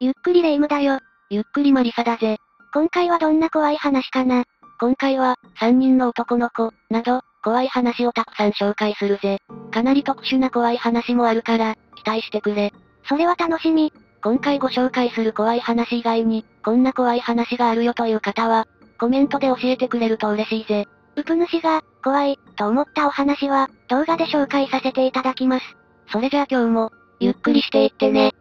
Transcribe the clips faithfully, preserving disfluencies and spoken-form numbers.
ゆっくりレ夢ムだよ。 ゆっくりマリサだぜ。 今回はどんな怖い話かな？ 今回は、三人の男の子、など、怖い話をたくさん紹介するぜ。かなり特殊な怖い話もあるから、期待してくれ。 それは楽しみ。 今回ご紹介する怖い話以外に、こんな怖い話があるよという方は、コメントで教えてくれると嬉しいぜ。 うぷ主が、怖い、と思ったお話は、動画で紹介させていただきます。 それじゃあ今日も、ゆっくりしていってね。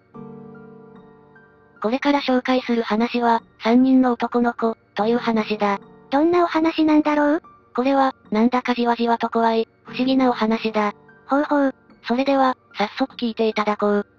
これから紹介する話は、三人の男の子、という話だ。 どんなお話なんだろう？ これは、なんだかじわじわと怖い、不思議なお話だ。 ほうほう。 それでは、早速聞いていただこう。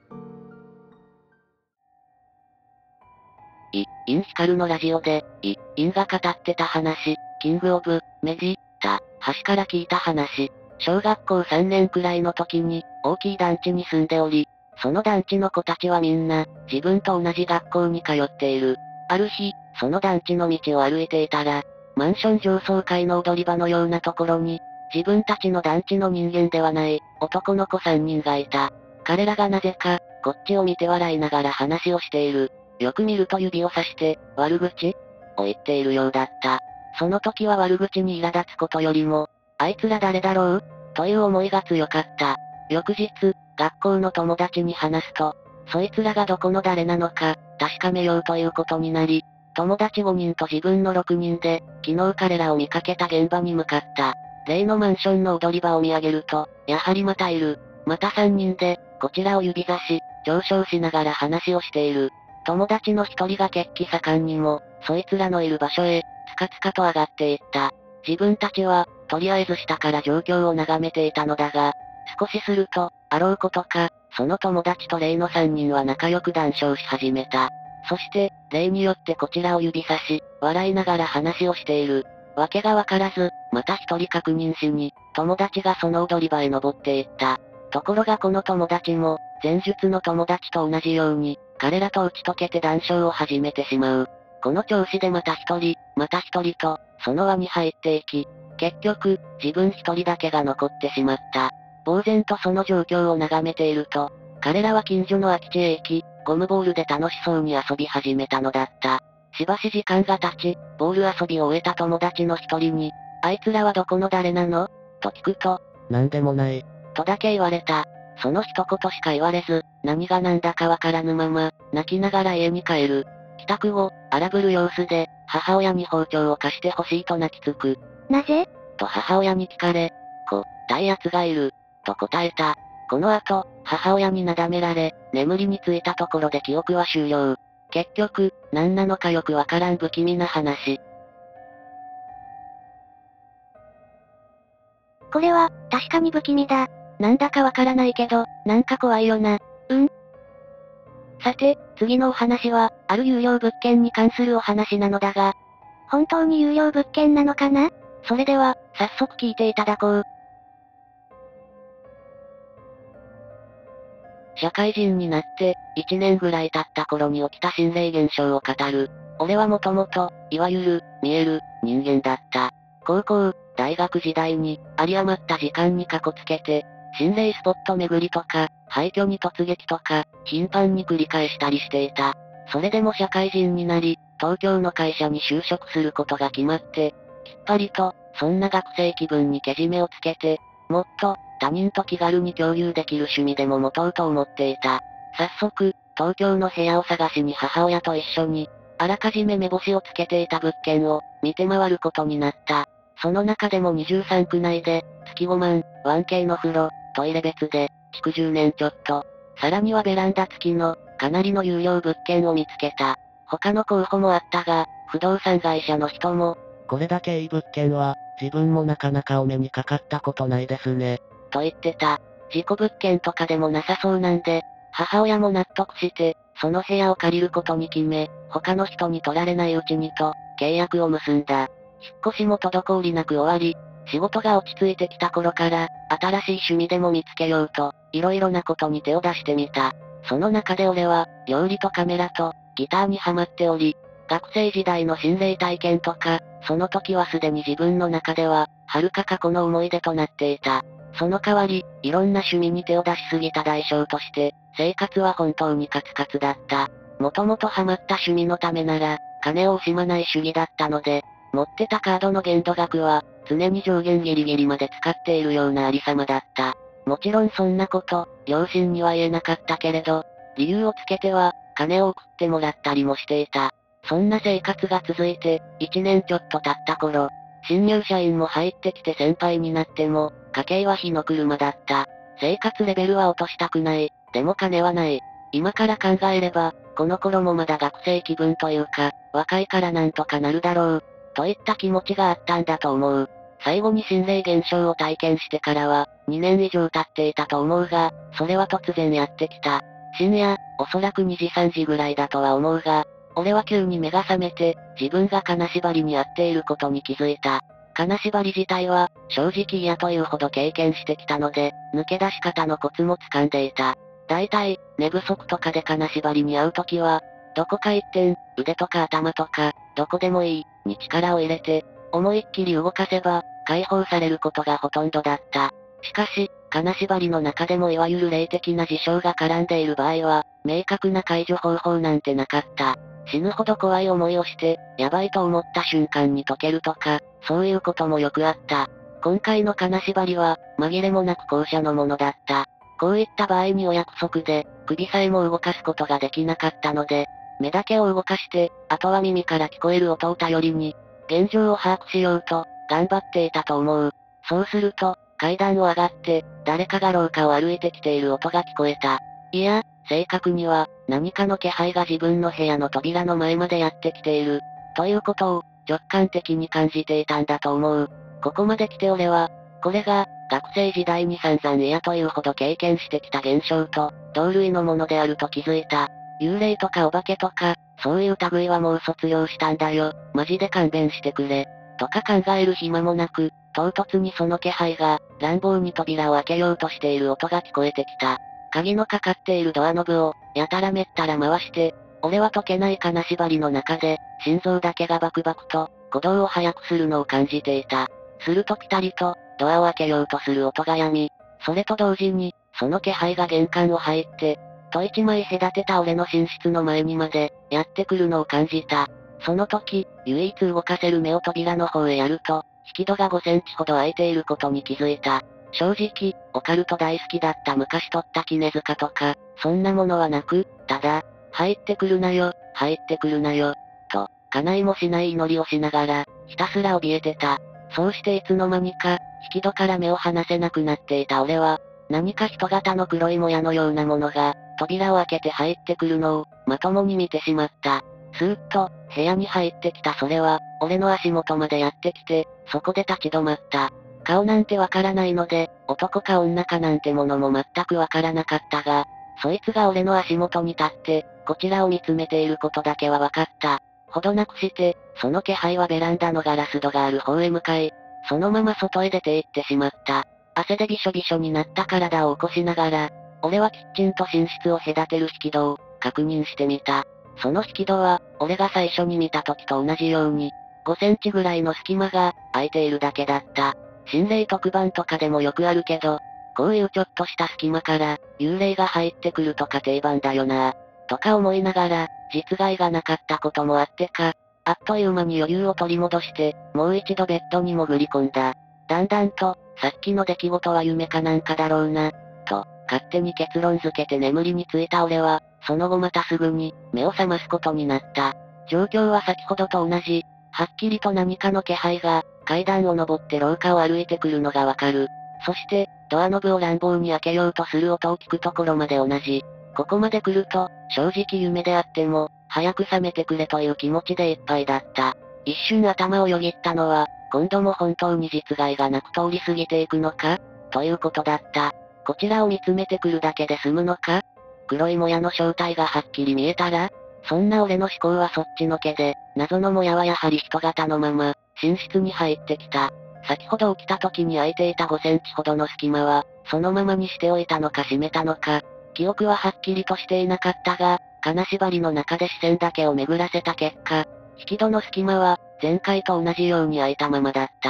イ、インヒカルのラジオで、イ、インが語ってた話、キングオブ、メジ、タ、端から聞いた話。小学校さんねんくらいの時に、大きい団地に住んでおり、その団地の子たちはみんな、自分と同じ学校に通っている。ある日、その団地の道を歩いていたら、マンション上層階の踊り場のようなところに、自分たちの団地の人間ではない、男の子さんにんがいた。彼らがなぜか、こっちを見て笑いながら話をしている。よく見ると指をさして、悪口を言っているようだった。その時は悪口に苛立つことよりも、あいつら誰だろうという思いが強かった。翌日、学校の友達に話すと、そいつらがどこの誰なのか、確かめようということになり、友達ごにんと自分のろくにんで、昨日彼らを見かけた現場に向かった。例のマンションの踊り場を見上げると、やはりまたいる。またさんにんで、こちらを指差し、上昇しながら話をしている。友達の一人が血気盛んにも、そいつらのいる場所へ、つかつかと上がっていった。自分たちは、とりあえず下から状況を眺めていたのだが、少しすると、あろうことか、その友達と例のさんにんは仲良く談笑し始めた。そして、例によってこちらを指差し、笑いながら話をしている。わけがわからず、また一人確認しに、友達がその踊り場へ登っていった。ところがこの友達も、前述の友達と同じように、彼らと打ち解けて談笑を始めてしまう。この調子でまた一人、また一人と、その輪に入っていき、結局、自分一人だけが残ってしまった。呆然とその状況を眺めていると、彼らは近所の空き地へ行き、ゴムボールで楽しそうに遊び始めたのだった。しばし時間が経ち、ボール遊びを終えた友達の一人に、あいつらはどこの誰なのと聞くと、 なんでもない。 とだけ言われた。その一言しか言われず、何が何だかわからぬまま、泣きながら家に帰る。帰宅後、荒ぶる様子で、母親に包丁を貸してほしいと泣きつく。 なぜ？ と母親に聞かれ、こ、たい奴がいる、と答えた。この後、母親になだめられ、眠りについたところで記憶は終了。結局、何なのかよくわからん不気味な話。 これは、確かに不気味だ。 なんだかわからないけど、なんか怖いよな。 うん。 さて、次のお話は、ある有料物件に関するお話なのだが、 本当に有料物件なのかな？ それでは、早速聞いていただこう。社会人になって、いちねんぐらい経った頃に起きた心霊現象を語る。俺はもともと、いわゆる、見える、人間だった。高校、大学時代に、有り余った時間にかこつけて、心霊スポット巡りとか、廃墟に突撃とか、頻繁に繰り返したりしていた。それでも社会人になり、東京の会社に就職することが決まって、きっぱりと、そんな学生気分にけじめをつけて、もっと、他人と気軽に共有できる趣味でも持とうと思っていた。早速、東京の部屋を探しに母親と一緒に、あらかじめ目星をつけていた物件を、見て回ることになった。その中でもにじゅうさんく内で、月ごまん、ワンケー の風呂、トイレ別で、築じゅうねんちょっと。さらにはベランダ付きの、かなりの有料物件を見つけた。他の候補もあったが、不動産会社の人も、 これだけいい物件は、自分もなかなかお目にかかったことないですね。 と言ってた。事故物件とかでもなさそうなんで、母親も納得して、その部屋を借りることに決め、他の人に取られないうちにと、契約を結んだ。引っ越しも滞りなく終わり、仕事が落ち着いてきた頃から、新しい趣味でも見つけようと、いろいろなことに手を出してみた。その中で俺は、料理とカメラと、ギターにハマっており、学生時代の心霊体験とか、その時はすでに自分の中では、遥か過去の思い出となっていた。 その代わり、いろんな趣味に手を出しすぎた代償として、生活は本当にカツカツだった。もともとハマった趣味のためなら、金を惜しまない主義だったので、持ってたカードの限度額は、常に上限ギリギリまで使っているようなありさまだった。もちろんそんなこと、両親には言えなかったけれど、理由をつけては、金を送ってもらったりもしていた。そんな生活が続いて、いちねんちょっと経った頃、新入社員も入ってきて先輩になっても、家計は火の車だった。生活レベルは落としたくない。でも金はない。今から考えれば、この頃もまだ学生気分というか、若いからなんとかなるだろう、といった気持ちがあったんだと思う。最後に心霊現象を体験してからは、にねん以上経っていたと思うが、それは突然やってきた。深夜、おそらくにじさんじぐらいだとは思うが、俺は急に目が覚めて、自分が金縛りに遭っていることに気づいた。金縛り自体は、正直嫌というほど経験してきたので、抜け出し方のコツも掴んでいた。だいたい、寝不足とかで金縛りに遭うときは、どこか一点、腕とか頭とか、どこでもいい、に力を入れて、思いっきり動かせば、解放されることがほとんどだった。しかし、金縛りの中でもいわゆる霊的な事象が絡んでいる場合は、明確な解除方法なんてなかった。死ぬほど怖い思いをして、やばいと思った瞬間に解けるとか、そういうこともよくあった。今回の金縛りは、紛れもなく後者のものだった。こういった場合にお約束で、首さえも動かすことができなかったので、目だけを動かして、あとは耳から聞こえる音を頼りに、現状を把握しようと、頑張っていたと思う。そうすると、階段を上がって、誰かが廊下を歩いてきている音が聞こえた。いや、正確には、何かの気配が自分の部屋の扉の前までやってきている。ということを、直感的に感じていたんだと思う。ここまで来て俺は、これが、学生時代に散々嫌というほど経験してきた現象と、同類のものであると気づいた。幽霊とかお化けとか、そういう類はもう卒業したんだよ。マジで勘弁してくれ。とか考える暇もなく、唐突にその気配が、乱暴に扉を開けようとしている音が聞こえてきた。鍵のかかっているドアノブを、やたらめったら回して、俺は解けない金縛りの中で、心臓だけがバクバクと、鼓動を速くするのを感じていた。するとピタリと、ドアを開けようとする音が止み、それと同時に、その気配が玄関を入って、戸一枚隔てた俺の寝室の前にまで、やってくるのを感じた。その時、唯一動かせる目を扉の方へやると、引き戸がごセンチほど開いていることに気づいた。正直、オカルト大好きだった昔取った絹塚とか、そんなものはなく、ただ、入ってくるなよ、入ってくるなよ、と、叶いもしない祈りをしながら、ひたすら怯えてた。そうしていつの間にか、引き戸から目を離せなくなっていた俺は、何か人型の黒いもやのようなものが、扉を開けて入ってくるのを、まともに見てしまった。スーッと、部屋に入ってきたそれは、俺の足元までやってきて、そこで立ち止まった。顔なんてわからないので、男か女かなんてものも全くわからなかったが、そいつが俺の足元に立って、こちらを見つめていることだけはわかった。ほどなくして、その気配はベランダのガラス戸がある方へ向かい、そのまま外へ出て行ってしまった。汗でびしょびしょになった体を起こしながら、俺はキッチンと寝室を隔てる引き戸を、確認してみた。その引き戸は、俺が最初に見た時と同じように、ごセンチぐらいの隙間が、空いているだけだった。心霊特番とかでもよくあるけど、こういうちょっとした隙間から、幽霊が入ってくるとか定番だよな。とか思いながら、実害がなかったこともあってか、あっという間に余裕を取り戻して、もう一度ベッドに潜り込んだ。だんだんと、さっきの出来事は夢かなんかだろうな、と、勝手に結論付けて眠りについた俺は、その後またすぐに、目を覚ますことになった。状況は先ほどと同じ、はっきりと何かの気配が、階段を登って廊下を歩いてくるのがわかる。そして、ドアノブを乱暴に開けようとする音を聞くところまで同じ。ここまで来ると、正直夢であっても、早く覚めてくれという気持ちでいっぱいだった。一瞬頭をよぎったのは、今度も本当に実害がなく通り過ぎていくのかということだった。こちらを見つめてくるだけで済むのか黒いもやの正体がはっきり見えたらそんな俺の思考はそっちのけで、謎のもやはやはり人型のまま、寝室に入ってきた。先ほど起きた時に空いていたごセンチほどの隙間は、そのままにしておいたのか閉めたのか、記憶ははっきりとしていなかったが、金縛りの中で視線だけを巡らせた結果、引き戸の隙間は、前回と同じように開いたままだった。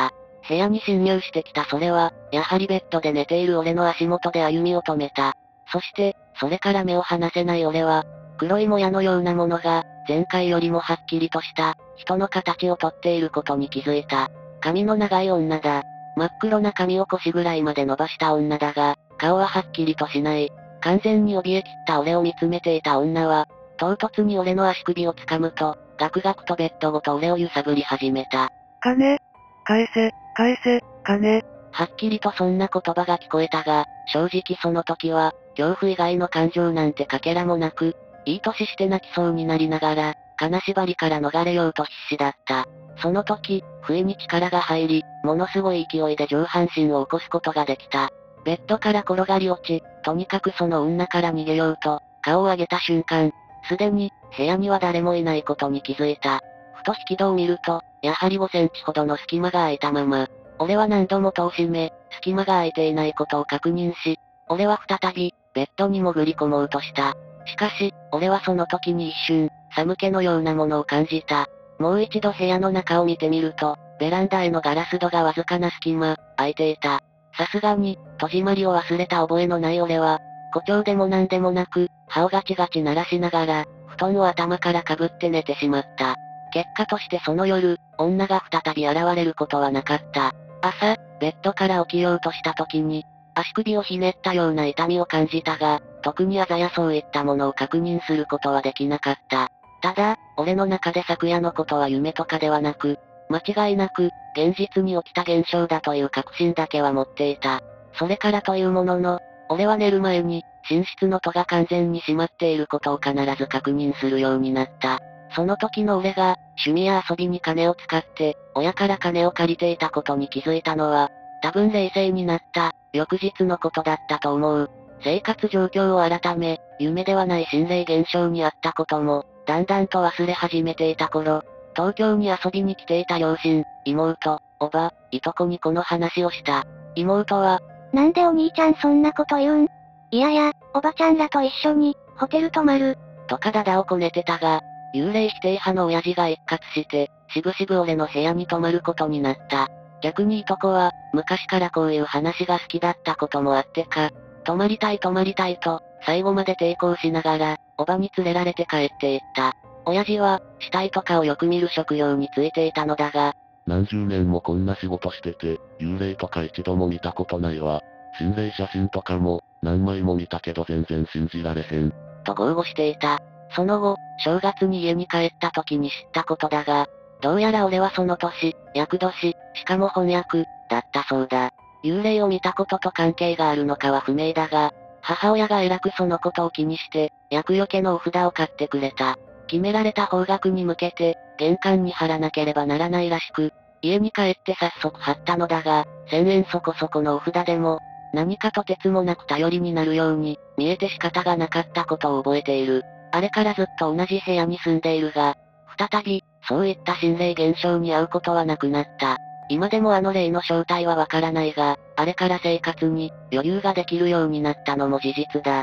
部屋に侵入してきたそれは、やはりベッドで寝ている俺の足元で歩みを止めた。そして、それから目を離せない俺は、黒いもやのようなものが、前回よりもはっきりとした、人の形をとっていることに気づいた。髪の長い女だ。真っ黒な髪を腰ぐらいまで伸ばした女だが、顔ははっきりとしない。完全に怯えきった俺を見つめていた女は、唐突に俺の足首を掴むと、ガクガクとベッドごと俺を揺さぶり始めた。 金返せ、返せ、金。 はっきりとそんな言葉が聞こえたが、正直その時は、恐怖以外の感情なんてかけらもなく、いい年して泣きそうになりながら、金縛りから逃れようと必死だった。その時、不意に力が入り、ものすごい勢いで上半身を起こすことができた。ベッドから転がり落ち、とにかくその女から逃げようと、顔を上げた瞬間、すでに、部屋には誰もいないことに気づいた。ふと引き戸を見ると、やはりごセンチほどの隙間が空いたまま。俺は何度も戸を閉め、隙間が空いていないことを確認し、俺は再び、ベッドに潜り込もうとした。しかし、俺はその時に一瞬、寒気のようなものを感じた。もう一度部屋の中を見てみると、ベランダへのガラス戸がわずかな隙間、空いていた。さすがに、戸締まりを忘れた覚えのない俺は、誇張でも何でもなく、歯をガチガチ鳴らしながら、布団を頭からかぶって寝てしまった。結果としてその夜、女が再び現れることはなかった。朝、ベッドから起きようとした時に、足首をひねったような痛みを感じたが、特にあざやそういったものを確認することはできなかった。ただ、俺の中で昨夜のことは夢とかではなく、間違いなく、現実に起きた現象だという確信だけは持っていた。それからというものの、俺は寝る前に、寝室の戸が完全に閉まっていることを必ず確認するようになった。その時の俺が、趣味や遊びに金を使って、親から金を借りていたことに気づいたのは、多分冷静になった、翌日のことだったと思う。生活状況を改め、夢ではない心霊現象にあったことも、だんだんと忘れ始めていた頃、東京に遊びに来ていた両親、妹、おば、いとこにこの話をした。妹は、 なんでお兄ちゃんそんなこと言うん？いやや、おばちゃんらと一緒に、ホテル泊まる。 とかダダをこねてたが、幽霊否定派の親父が一括して、しぶしぶ俺の部屋に泊まることになった。逆にいとこは、昔からこういう話が好きだったこともあってか、泊まりたい泊まりたいと、最後まで抵抗しながら、おばに連れられて帰っていった。親父は、死体とかをよく見る職業についていたのだが、 何十年もこんな仕事してて、幽霊とか一度も見たことないわ。心霊写真とかも、何枚も見たけど全然信じられへん。 と豪語していた。その後、正月に家に帰った時に知ったことだが、どうやら俺はその年、厄年、しかも翻訳、だったそうだ。幽霊を見たことと関係があるのかは不明だが、母親が偉くそのことを気にして、厄除けのお札を買ってくれた。決められた方角に向けて、玄関に貼らなければならないらしく、家に帰って早速貼ったのだが、せんえんそこそこのお札でも、何かとてつもなく頼りになるように、見えて仕方がなかったことを覚えている。あれからずっと同じ部屋に住んでいるが、再び、そういった心霊現象に遭うことはなくなった。今でもあの霊の正体はわからないが、あれから生活に余裕ができるようになったのも事実だ。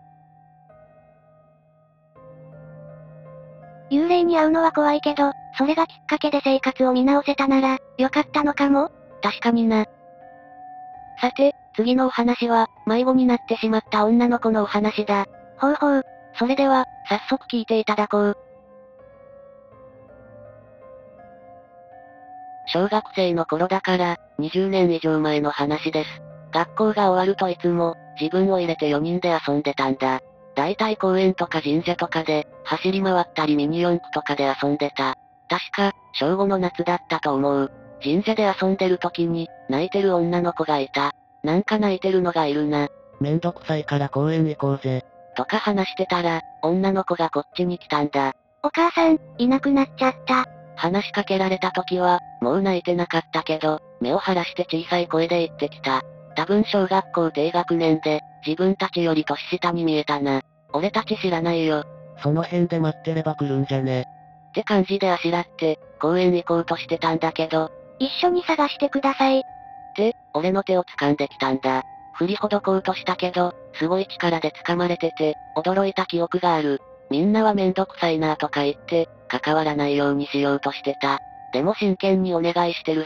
幽霊に会うのは怖いけど、それがきっかけで生活を見直せたなら、よかったのかも？ 確かにな。さて、次のお話は、迷子になってしまった女の子のお話だ。 ほうほう。 それでは、早速聞いていただこう。小学生の頃だから、にじゅうねん以上前の話です。学校が終わるといつも、自分を入れてよにんで遊んでたんだ。だいたい公園とか神社とかで、走り回ったりミニ四駆とかで遊んでた。確か、小ごの夏だったと思う。神社で遊んでる時に、泣いてる女の子がいた。なんか泣いてるのがいるな。 めんどくさいから公園行こうぜ。 とか話してたら、女の子がこっちに来たんだ。 お母さん、いなくなっちゃった。 話しかけられた時は、もう泣いてなかったけど、目を晴らして小さい声で言ってきた。多分小学校低学年で、自分たちより年下に見えたな。俺たち知らないよ。 その辺で待ってれば来るんじゃね。 って感じであしらって、公園行こうとしてたんだけど、 一緒に探してください。って、 俺の手を掴んできたんだ。振りほどこうとしたけど、すごい力で掴まれてて、驚いた記憶がある。みんなはめんどくさいなとか言って、関わらないようにしようとしてた。でも真剣にお願いしてるし、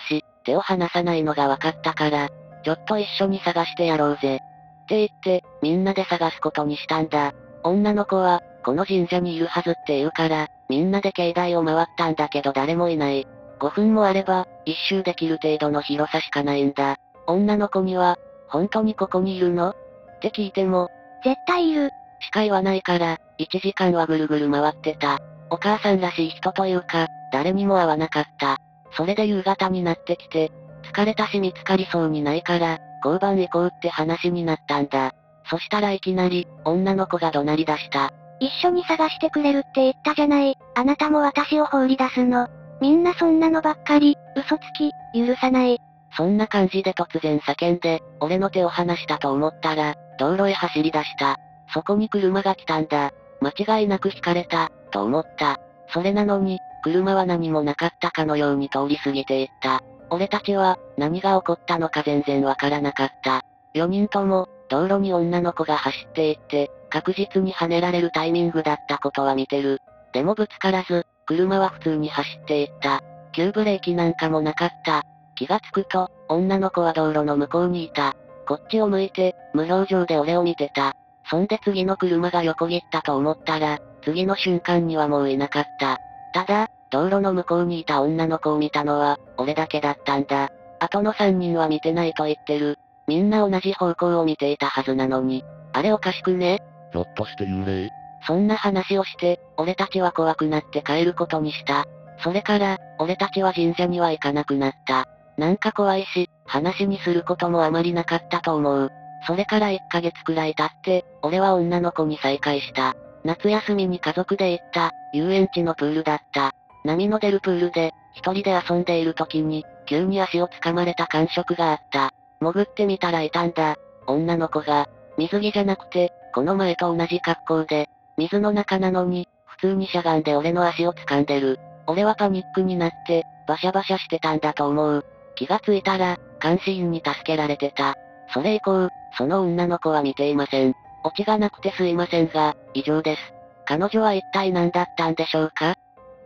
手を離さないのが分かったから、ちょっと一緒に探してやろうぜ。って言って、みんなで探すことにしたんだ。女の子は、この神社にいるはずって言うから、みんなで境内を回ったんだけど誰もいない。ごふんもあれば、一周できる程度の広さしかないんだ。女の子には、本当にここにいるのって聞いても、 絶対いる。 しか言わないから、いちじかんはぐるぐる回ってた。お母さんらしい人というか、誰にも会わなかった。それで夕方になってきて、疲れたし見つかりそうにないから、交番行こうって話になったんだ。そしたらいきなり、女の子が怒鳴り出した。 一緒に探してくれるって言ったじゃない。あなたも私を放り出すの。みんなそんなのばっかり、嘘つき、許さない。 そんな感じで突然叫んで、俺の手を離したと思ったら、道路へ走り出した。そこに車が来たんだ。間違いなく引かれた、と思った。それなのに、車は何もなかったかのように通り過ぎていった。俺たちは、何が起こったのか全然わからなかった。よにんとも、道路に女の子が走っていって、確実に跳ねられるタイミングだったことは見てる。でもぶつからず、車は普通に走っていった。急ブレーキなんかもなかった。気がつくと、女の子は道路の向こうにいた。こっちを向いて、無表情で俺を見てた。そんで次の車が横切ったと思ったら、次の瞬間にはもういなかった。ただ、道路の向こうにいた女の子を見たのは、俺だけだったんだ。あとのさんにんは見てないと言ってる。みんな同じ方向を見ていたはずなのに。あれおかしくね？ ひょっとして幽霊？ そんな話をして、俺たちは怖くなって帰ることにした。それから、俺たちは神社には行かなくなった。なんか怖いし、話にすることもあまりなかったと思う。それからいっかげつくらい経って、俺は女の子に再会した。夏休みに家族で行った、遊園地のプールだった。波の出るプールで、一人で遊んでいる時に、急に足を掴まれた感触があった。潜ってみたらいたんだ。女の子が、水着じゃなくて、この前と同じ格好で、水の中なのに、普通にしゃがんで俺の足を掴んでる。俺はパニックになって、バシャバシャしてたんだと思う。気がついたら、監視員に助けられてた。それ以降、その女の子は見ていません。オチがなくてすいませんが、以上です。彼女は一体何だったんでしょうか？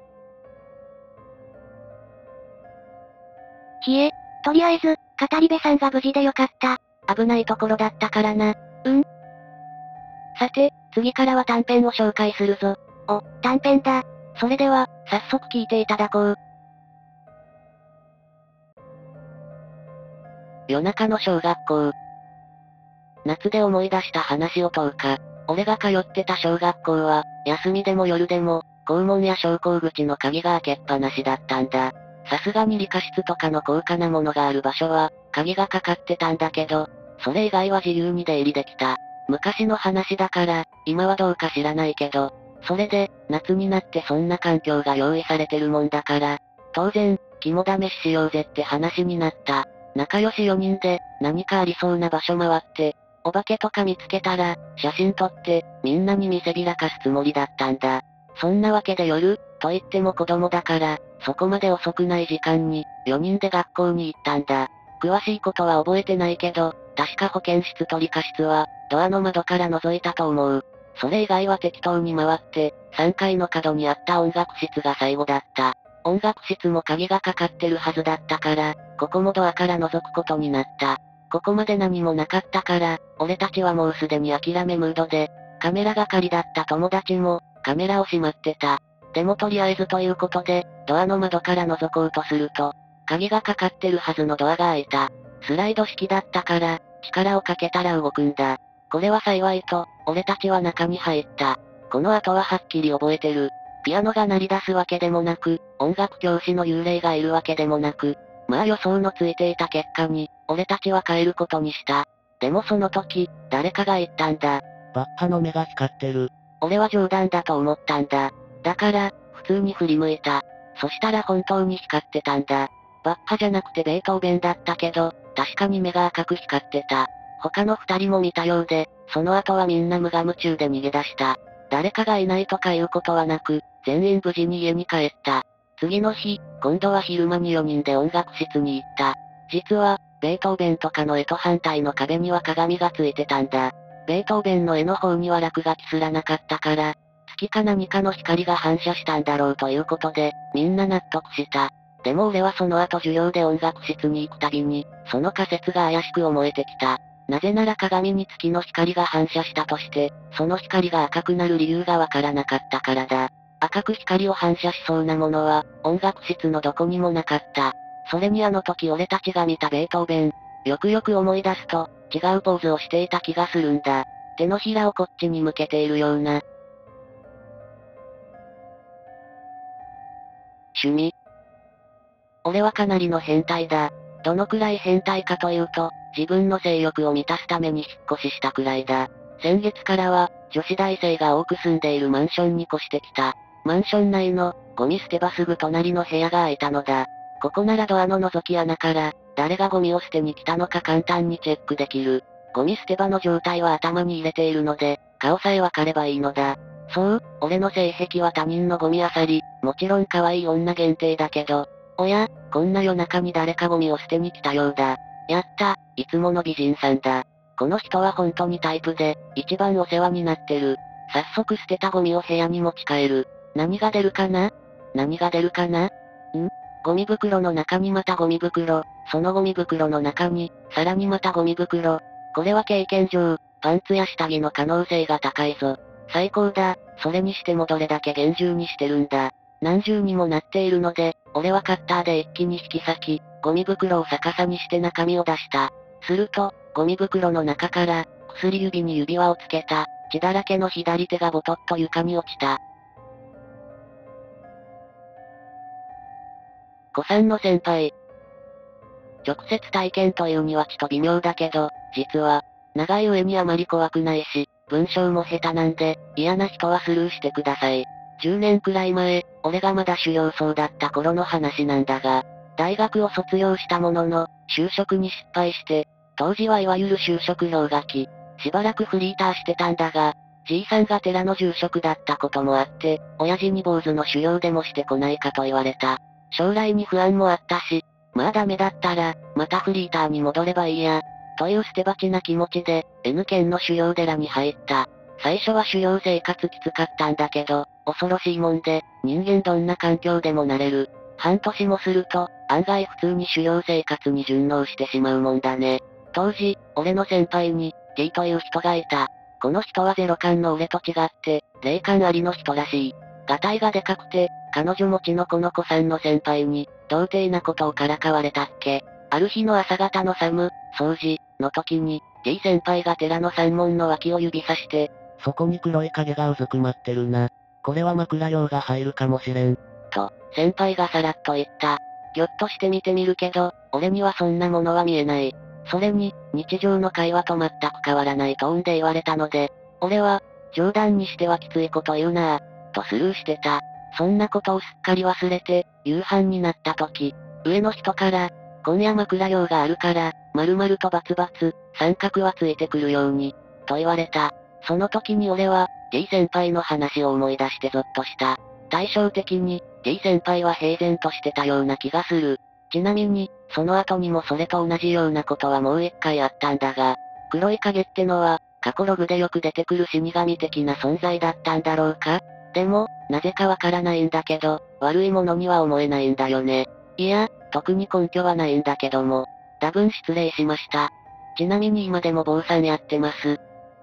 ひえ、とりあえず、語り部さんが無事でよかった。危ないところだったからな。 うん。さて、次からは短編を紹介するぞ。 お、短編だ。 それでは、早速聞いていただこう。夜中の小学校。夏で思い出した話を問うか。俺が通ってた小学校は、休みでも夜でも、校門や昇降口の鍵が開けっぱなしだったんだ。さすがに理科室とかの高価なものがある場所は、鍵がかかってたんだけど、それ以外は自由に出入りできた。昔の話だから、今はどうか知らないけど、それで、夏になってそんな環境が用意されてるもんだから、当然、肝試ししようぜって話になった。仲良しよにんで、何かありそうな場所回って、お化けとか見つけたら、写真撮って、みんなに見せびらかすつもりだったんだ。そんなわけで夜、と言っても子供だから、そこまで遅くない時間に、よにんで学校に行ったんだ。詳しいことは覚えてないけど、確か保健室と理科室は、ドアの窓から覗いたと思う。それ以外は適当に回って、さんがいの角にあった音楽室が最後だった。音楽室も鍵がかかってるはずだったから、ここもドアから覗くことになった。ここまで何もなかったから、俺たちはもうすでに諦めムードで、カメラ係だった友達も、カメラをしまってた。でもとりあえずということで、ドアの窓から覗こうとすると、鍵がかかってるはずのドアが開いた。スライド式だったから、力をかけたら動くんだ。これは幸いと、俺たちは中に入った。この後ははっきり覚えてる。ピアノが鳴り出すわけでもなく、音楽教師の幽霊がいるわけでもなく、まあ予想のついていた結果に、俺たちは帰ることにした。でもその時、誰かが言ったんだ。 バッハの目が光ってる。 俺は冗談だと思ったんだ。だから、普通に振り向いた。そしたら本当に光ってたんだ。バッハじゃなくてベートーベンだったけど、確かに目が赤く光ってた。他の二人も見たようで、その後はみんな無我夢中で逃げ出した。誰かがいないとかいうことはなく、全員無事に家に帰った。次の日、今度は昼間によにんで音楽室に行った。実は、ベートーベンとかの絵と反対の壁には鏡がついてたんだ。ベートーベンの絵の方には落書きすらなかったから、月か何かの光が反射したんだろうということで、みんな納得した。 でも俺はその後授業で音楽室に行くたびに、その仮説が怪しく思えてきた。なぜなら鏡に月の光が反射したとして、その光が赤くなる理由がわからなかったからだ。赤く光を反射しそうなものは、音楽室のどこにもなかった。それにあの時俺たちが見たベートーベン、よくよく思い出すと、違うポーズをしていた気がするんだ。手のひらをこっちに向けているような。趣味。俺はかなりの変態だ。どのくらい変態かというと、自分の性欲を満たすために引っ越ししたくらいだ。先月からは、女子大生が多く住んでいるマンションに越してきた。マンション内の、ゴミ捨て場すぐ隣の部屋が空いたのだ。ここならドアの覗き穴から、誰がゴミを捨てに来たのか簡単にチェックできる。ゴミ捨て場の状態は頭に入れているので、顔さえわかればいいのだ。そう、俺の性癖は他人のゴミ漁り、もちろん可愛い女限定だけど、おや、こんな夜中に誰かゴミを捨てに来たようだ。やった、いつもの美人さんだ。この人は本当にタイプで、一番お世話になってる。早速捨てたゴミを部屋に持ち帰る。何が出るかな？何が出るかな？ん？ゴミ袋の中にまたゴミ袋、そのゴミ袋の中に、さらにまたゴミ袋。これは経験上、パンツや下着の可能性が高いぞ。最高だ、それにしてもどれだけ厳重にしてるんだ。何重にもなっているので、俺はカッターで一気に引き裂き、ゴミ袋を逆さにして中身を出した。すると、ゴミ袋の中から、薬指に指輪をつけた、血だらけの左手がボトッと床に落ちた。古参の先輩。直接体験というにはちと微妙だけど、実は、長い上にあまり怖くないし、文章も下手なんで、嫌な人はスルーしてください。じゅうねんくらい前、俺がまだ修行僧だった頃の話なんだが、大学を卒業したものの、就職に失敗して、当時はいわゆる就職氷河期、しばらくフリーターしてたんだが、じいさんが寺の住職だったこともあって、親父に坊主の修行でもしてこないかと言われた。将来に不安もあったし、まあダメだったら、またフリーターに戻ればいいや、という捨て鉢な気持ちで、N 県の修行寺に入った。最初は修行生活きつかったんだけど、恐ろしいもんで、人間どんな環境でもなれる。半年もすると、案外普通に修行生活に順応してしまうもんだね。当時、俺の先輩に、T という人がいた。この人はゼロ感の俺と違って、霊感ありの人らしい。ガタイがでかくて、彼女持ちのこの子さんの先輩に、童貞なことをからかわれたっけ。ある日の朝方の寒、掃除、の時に、T 先輩が寺の山門の脇を指さして、 そこに黒い影がうずくまってるな。これは枕用が入るかもしれん。 と、先輩がさらっと言った。ぎょっとして見てみるけど、俺にはそんなものは見えない。それに、日常の会話と全く変わらないトーンで言われたので、俺は、冗談にしてはきついこと言うなぁ、とスルーしてた。そんなことをすっかり忘れて、夕飯になった時、上の人から、今夜枕用があるから、〇〇とバツバツ、三角はついてくるように、と言われた。その時に俺は、T 先輩の話を思い出してゾッとした。対照的に、T 先輩は平然としてたような気がする。ちなみに、その後にもそれと同じようなことはもう一回あったんだが、黒い影ってのは、過去ログでよく出てくる死神的な存在だったんだろうか？でも、なぜかわからないんだけど、悪いものには思えないんだよね。いや、特に根拠はないんだけども。多分失礼しました。ちなみに今でも坊さんやってます。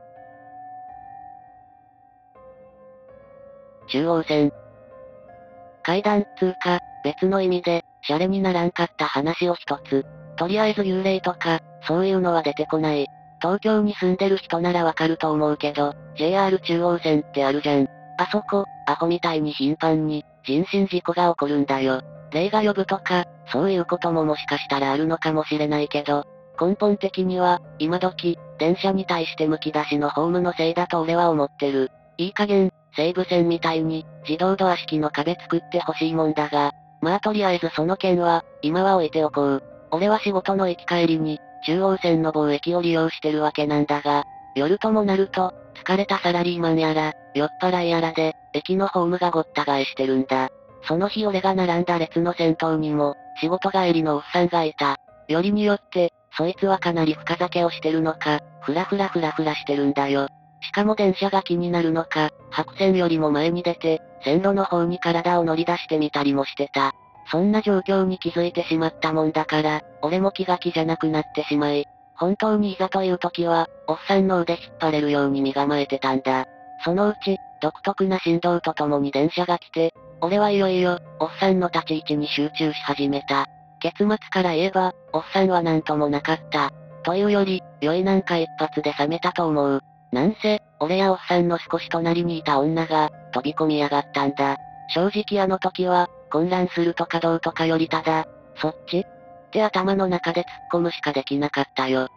中央線。階段っつーか、別の意味で、シャレにならんかった話を一つ。とりあえず幽霊とか、そういうのは出てこない。東京に住んでる人ならわかると思うけど、ジェイアール 中央線ってあるじゃん。あそこ、アホみたいに頻繁に、人身事故が起こるんだよ。霊が呼ぶとか、そういうことももしかしたらあるのかもしれないけど、根本的には、今時、電車に対してむき出しのホームのせいだと俺は思ってる。いい加減、西武線みたいに、自動ドア式の壁作ってほしいもんだが、まあとりあえずその件は、今は置いておこう。俺は仕事の行き帰りに、中央線の某駅を利用してるわけなんだが、夜ともなると、疲れたサラリーマンやら、酔っ払いやらで、駅のホームがごった返してるんだ。その日俺が並んだ列の先頭にも、仕事帰りのおっさんがいた。よりによって、そいつはかなり深酒をしてるのか、ふらふらふらふらしてるんだよ。しかも電車が気になるのか、白線よりも前に出て、線路の方に体を乗り出してみたりもしてた。 そんな状況に気づいてしまったもんだから、俺も気が気じゃなくなってしまい、本当にいざという時は、おっさんの腕引っ張れるように身構えてたんだ。そのうち、独特な振動とともに電車が来て、俺はいよいよ、おっさんの立ち位置に集中し始めた。結末から言えば、おっさんはなんともなかった。というより、酔いなんか一発で冷めたと思う。なんせ、俺やおっさんの少し隣にいた女が、飛び込みやがったんだ。正直あの時は、混乱するとかどうとかよりただ、そっちって頭の中で突っ込むしかできなかったよ。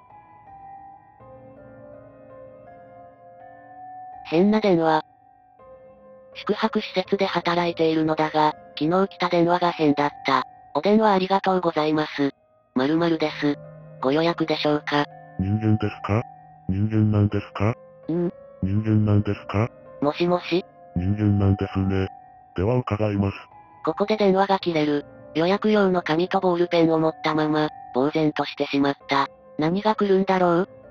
変な電話。宿泊施設で働いているのだが、昨日来た電話が変だった。お電話ありがとうございます。〇〇です。ご予約でしょうか？ 人間ですか？人間なんですか？ ん？ 人間なんですか？ もしもし？ 人間なんですね。では伺います。 ここで電話が切れる。予約用の紙とボールペンを持ったまま、呆然としてしまった。何が来るんだろう？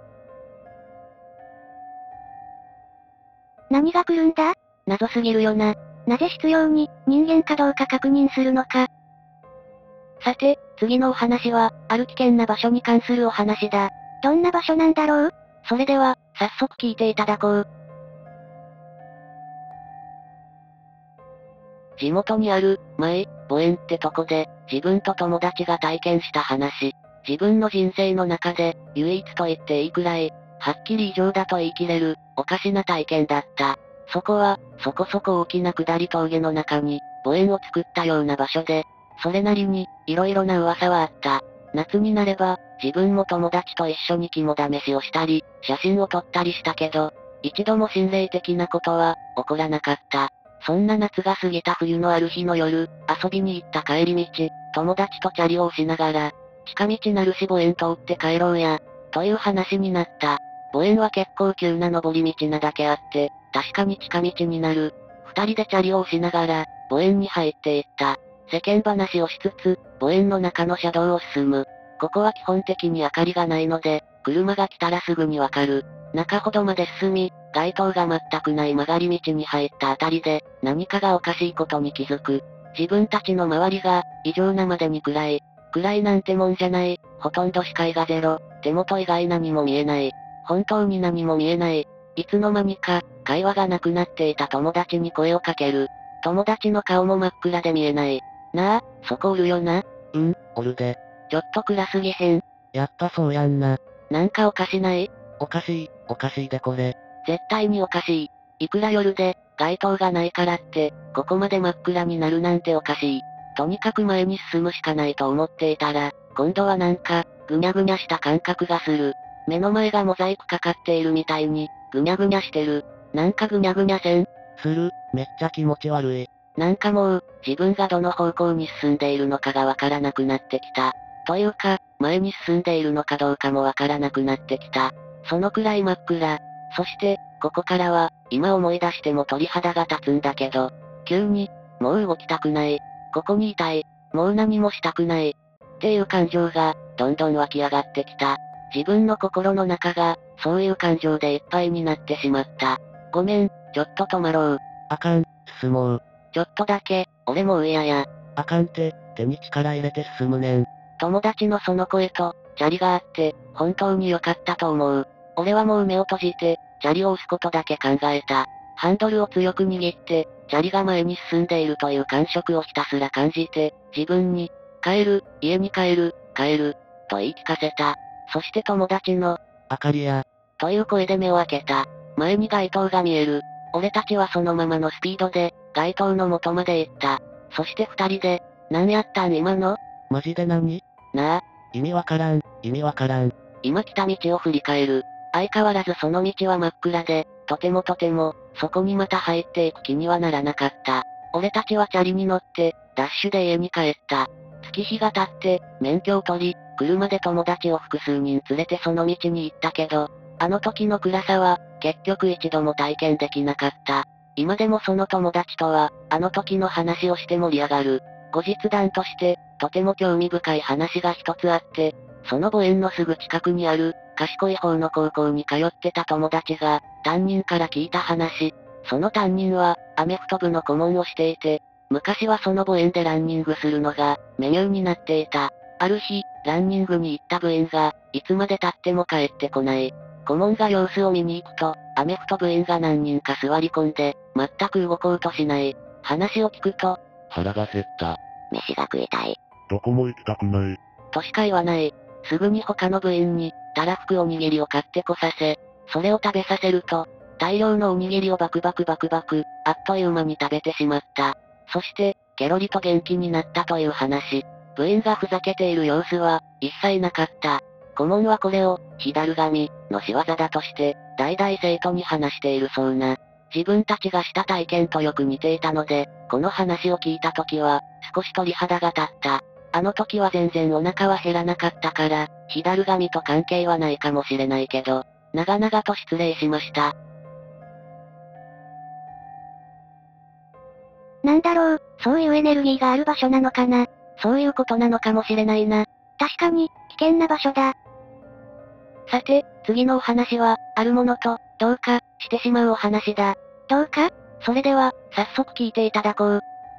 何が来るんだ？ 謎すぎるよな。 なぜ必要に、人間かどうか確認するのか。 さて、次のお話は、ある危険な場所に関するお話だ。 どんな場所なんだろう？ それでは、早速聞いていただこう。地元にある、前、墓園ってとこで、自分と友達が体験した話。自分の人生の中で、唯一と言っていいくらい、はっきり異常だと言い切れる、おかしな体験だった。そこは、そこそこ大きな下り峠の中に、墓園を作ったような場所で、それなりに、色々な噂はあった。夏になれば、自分も友達と一緒に肝試しをしたり、写真を撮ったりしたけど、一度も心霊的なことは、起こらなかった。そんな夏が過ぎた冬のある日の夜、遊びに行った帰り道、友達とチャリを押しながら、近道なるし墓園通って帰ろうや、という話になった。墓園は結構急な登り道なだけあって、確かに近道になる。二人でチャリを押しながら、墓園に入っていった。世間話をしつつ、墓園の中の車道を進む。ここは基本的に明かりがないので、車が来たらすぐにわかる。中ほどまで進み、街灯が全くない曲がり道に入ったあたりで、何かがおかしいことに気づく。自分たちの周りが、異常なまでに暗い。暗いなんてもんじゃない。ほとんど視界がゼロ。手元以外何も見えない。本当に何も見えない。いつの間にか、会話がなくなっていた友達に声をかける。友達の顔も真っ暗で見えない。なあ、そこおるよな。 うん、おるで。 ちょっと暗すぎへん？ やっぱそうやんな。 なんかおかしない？ おかしい、おかしいでこれ。 絶対におかしい。いくら夜で、街灯がないからって、ここまで真っ暗になるなんておかしい。とにかく前に進むしかないと思っていたら、今度はなんか、ぐにゃぐにゃした感覚がする。目の前がモザイクかかっているみたいに、ぐにゃぐにゃしてる。なんかぐにゃぐにゃせん？ する、めっちゃ気持ち悪い。 なんかもう、自分がどの方向に進んでいるのかがわからなくなってきた。というか、前に進んでいるのかどうかもわからなくなってきた。そのくらい真っ暗。そして、ここからは、今思い出しても鳥肌が立つんだけど、急に、もう動きたくない。ここにいたい。もう何もしたくない。っていう感情が、どんどん湧き上がってきた。自分の心の中が、そういう感情でいっぱいになってしまった。ごめん、ちょっと止まろう。 あかん、進もう。 ちょっとだけ、俺もう嫌や。 あかんて、手に力入れて進むねん。 友達のその声と、チャリがあって、本当に良かったと思う。俺はもう目を閉じて、チャリを押すことだけ考えた。ハンドルを強く握って、チャリが前に進んでいるという感触をひたすら感じて、自分に、帰る、家に帰る、帰る、と言い聞かせた。そして友達の、 あかりや、 という声で目を開けた。前に街灯が見える。俺たちはそのままのスピードで、街灯の元まで行った。そして二人で、何やったん今の？ マジで何？ なあ。 意味わからん、意味わからん。 今来た道を振り返る。相変わらずその道は真っ暗で、とてもとても、そこにまた入っていく気にはならなかった。俺たちはチャリに乗って、ダッシュで家に帰った。月日が経って、免許を取り、車で友達を複数人連れてその道に行ったけど、あの時の暗さは、結局一度も体験できなかった。今でもその友達とは、あの時の話をして盛り上がる。後日談として、とても興味深い話が一つあって、その墓園のすぐ近くにある、賢い方の高校に通ってた友達が、担任から聞いた話。その担任は、アメフト部の顧問をしていて、 昔はその母園でランニングするのが、メニューになっていた。ある日、ランニングに行った部員が、いつまで経っても帰ってこない。顧問が様子を見に行くと、アメフト部員が何人か座り込んで、全く動こうとしない。話を聞くと、 腹が減った。 飯が食いたい。 どこも行きたくない。 としか言わない。すぐに他の部員に、たらふくおにぎりを買ってこさせ、それを食べさせると、大量のおにぎりをバクバクバクバク、あっという間に食べてしまった。そして、ケロリと元気になったという話。部員がふざけている様子は、一切なかった。顧問はこれを、火だる神の仕業だとして、代々生徒に話しているそうな。自分たちがした体験とよく似ていたので、この話を聞いた時は、少し鳥肌が立った。あの時は全然お腹は減らなかったから、火だる神と関係はないかもしれないけど、長々と失礼しました。 なんだろう、そういうエネルギーがある場所なのかな。 そういうことなのかもしれないな。 確かに、危険な場所だ。 さて、次のお話は、あるものと、どうか、してしまうお話だ。 どうか？ それでは、早速聞いていただこう。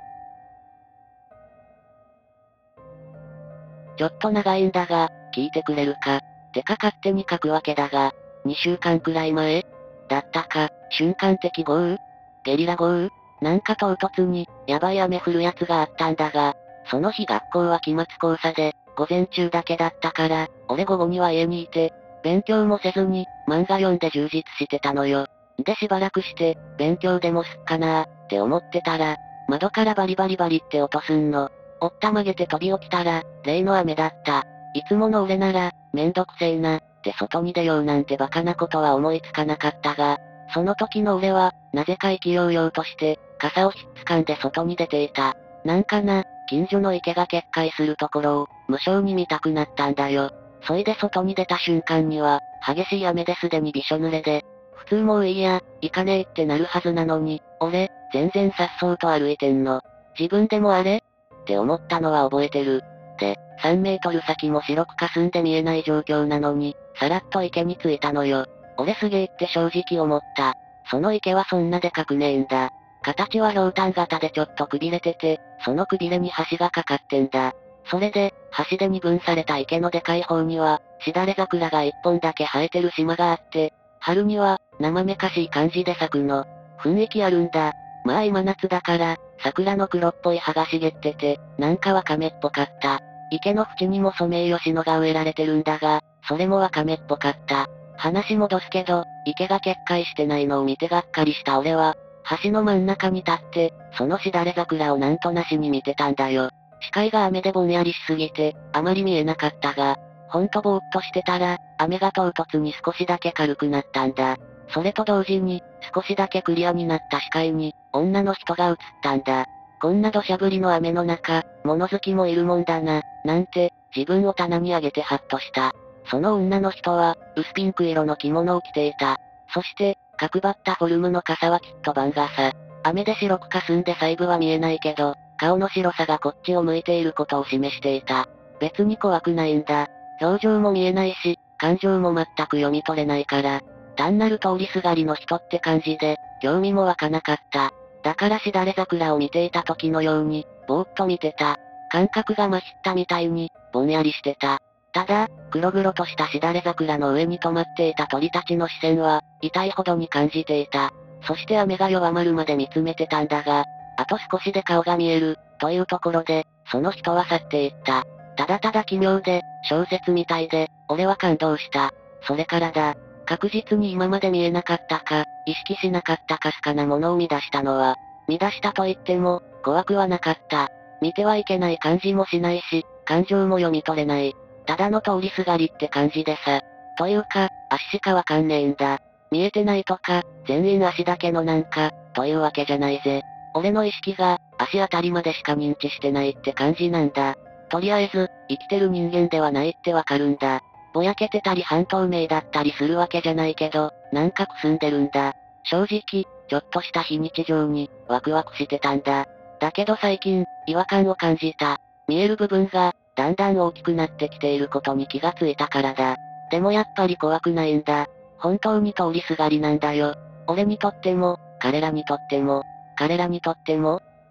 ちょっと長いんだが、聞いてくれるか。てか勝手に書くわけだが、にしゅうかんくらい前だったか、瞬間的豪雨ゲリラ豪雨なんか唐突に、やばい雨降るやつがあったんだが、その日学校は期末考査で、午前中だけだったから、俺午後には家にいて、勉強もせずに、漫画読んで充実してたのよ。でしばらくして、勉強でもすっかなーって思ってたら、窓からバリバリバリって音すんの。おったまげて飛び起きたら、例の雨だった。いつもの俺なら、めんどくせえな、って外に出ようなんてバカなことは思いつかなかったが、その時の俺は、なぜか生きようようとして、傘をひっつかんで外に出ていた。なんかな、近所の池が決壊するところを、無性に見たくなったんだよ。そいで外に出た瞬間には、激しい雨ですでにびしょ濡れで、普通もういいや、行かねえってなるはずなのに、俺、全然颯爽と歩いてんの。自分でもあれって思ったのは覚えてる。で、さんメートル先も白く霞んで見えない状況なのに、さらっと池に着いたのよ。俺すげえって正直思った。その池はそんなでかくねえんだ。形はひょうたん型でちょっとくびれてて、そのくびれに橋がかかってんだ。それで、橋で二分された池のでかい方には、しだれ桜が一本だけ生えてる島があって、春には、生めかしい感じで咲くの。雰囲気あるんだ。まあ今夏だから、桜の黒っぽい葉が茂ってて、なんかワカメっぽかった。池の縁にもソメイヨシノが植えられてるんだが、それもワカメっぽかった。話戻すけど、池が決壊してないのを見てがっかりした俺は、橋の真ん中に立って、そのしだれ桜をなんとなしに見てたんだよ。視界が雨でぼんやりしすぎて、あまり見えなかったが、ほんとぼーっとしてたら、雨が唐突に少しだけ軽くなったんだ。それと同時に、少しだけクリアになった視界に、女の人が映ったんだ。こんな土砂降りの雨の中、物好きもいるもんだな、なんて、自分を棚に上げてハッとした。その女の人は、薄ピンク色の着物を着ていた。そして、角張ったフォルムの傘はきっと番傘。雨で白く霞んで細部は見えないけど、顔の白さがこっちを向いていることを示していた。別に怖くないんだ。表情も見えないし、感情も全く読み取れないから、単なる通りすがりの人って感じで、興味も湧かなかった。だからしだれ桜を見ていた時のように、ぼーっと見てた。感覚がまひったみたいに、ぼんやりしてた。ただ、黒々としたしだれ桜の上に止まっていた鳥たちの視線は、痛いほどに感じていた。そして雨が弱まるまで見つめてたんだが、あと少しで顔が見える、というところで、その人は去っていった。ただただ奇妙で、小説みたいで、俺は感動した。それからだ。確実に今まで見えなかったか、意識しなかったかすかなものを見出したのは、見出したと言っても、怖くはなかった。見てはいけない感じもしないし、感情も読み取れない。ただの通りすがりって感じでさ。というか、足しかわかんねえんだ。見えてないとか、全員足だけのなんか、というわけじゃないぜ。俺の意識が、足あたりまでしか認知してないって感じなんだ。とりあえず、生きてる人間ではないってわかるんだ。ぼやけてたり半透明だったりするわけじゃないけど、なんかくすんでるんだ。正直、ちょっとした非日常に、ワクワクしてたんだ。だけど最近、違和感を感じた。見える部分が、だんだん大きくなってきていることに気がついたからだ。でもやっぱり怖くないんだ。本当に通りすがりなんだよ。俺にとっても、彼らにとっても、彼らにとっても、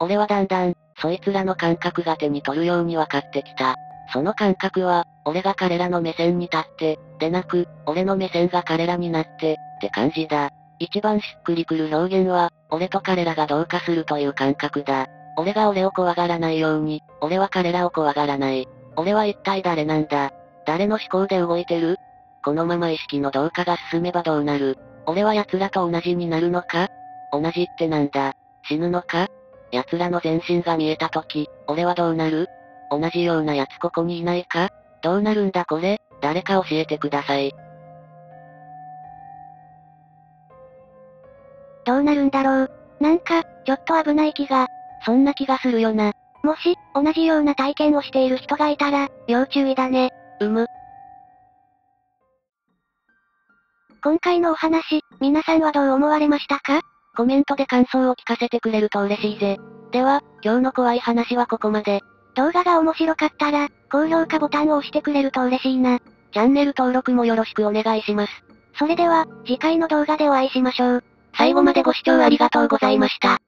俺はだんだん、そいつらの感覚が手に取るように分かってきた。その感覚は、俺が彼らの目線に立って、でなく、俺の目線が彼らになって、って感じだ。一番しっくりくる表現は、俺と彼らが同化するという感覚だ。俺が俺を怖がらないように、俺は彼らを怖がらない。俺は一体誰なんだ？誰の思考で動いてる？このまま意識の同化が進めばどうなる？俺は奴らと同じになるのか？同じってなんだ？死ぬのか？奴らの全身が見えた時、俺はどうなる？同じような奴ここにいないか？どうなるんだこれ？誰か教えてください。 どうなるんだろう。なんか、ちょっと危ない気が。 そんな気がするよな。 もし、同じような体験をしている人がいたら、要注意だね。 うむ。 今回のお話、皆さんはどう思われましたか？ コメントで感想を聞かせてくれると嬉しいぜ。では、今日の怖い話はここまで。 動画が面白かったら、高評価ボタンを押してくれると嬉しいな。 チャンネル登録もよろしくお願いします。 それでは、次回の動画でお会いしましょう。 最後までご視聴ありがとうございました。